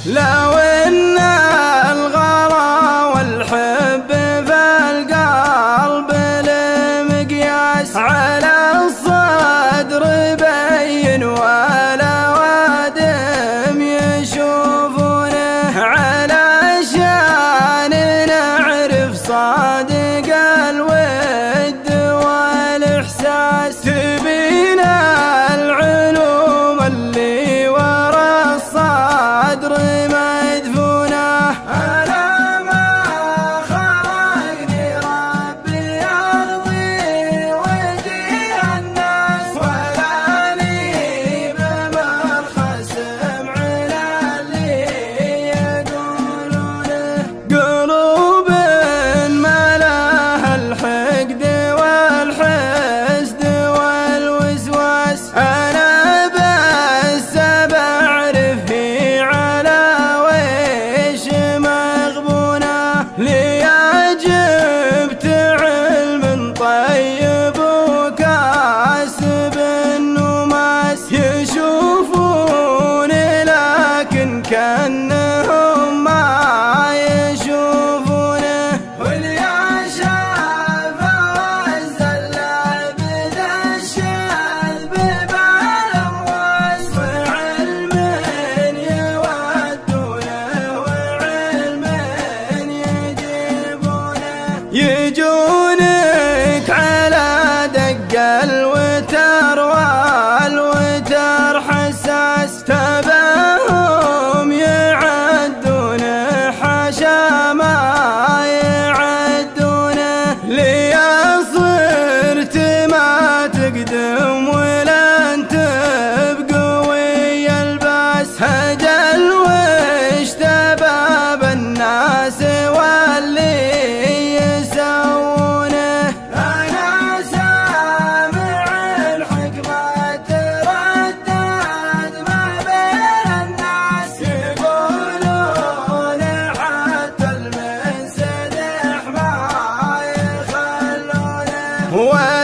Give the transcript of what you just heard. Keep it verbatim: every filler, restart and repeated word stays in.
لو إن الغلا والحب في القلب لمقياس على الصدر بين ولا وادم يشوفونه علشان نعرف صادق الود والإحساس تبين العلوم اللي ورا الصدر مدفونة. أنا ما خلقني ربي أرضي ودي الناس ولا لي بمرخص على اللي يقولونه. قلوب ما لها الحقد والحسد والوسواس أنا بس بعرف هي على ويش مغبونة. لي جبت علم طيب وكاسب النماس يشوفون لكن كأنهم ما يشوفونه. واللي شاف الزلاب ذا الشاذ بالأمواس وعلم يودونه وعلم يجيبونه. يجونك على دق الوتر والوتر حساس تباهم يعدون حاشا ما يعدونه. لي صرت ما تقدم ولن تبقوي الباس هجل وش تباب الناس واللي يسوونه. أنا سامع الحكمة تردد ما بين الناس يقولون حتى المنسدح ما يخلونه.